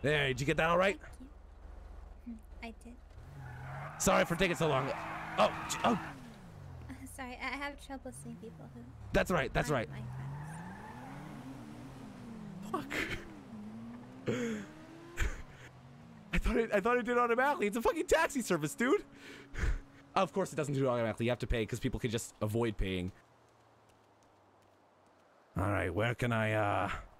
There, did you get that all right? Thank you. I did. Sorry for taking so long. Oh. Sorry, I have trouble seeing people who. That's right. That's right. My Fuck. I thought it did automatically. It's a fucking taxi service, dude. Of course, it doesn't do it automatically. You have to pay because people can just avoid paying. All right, where can I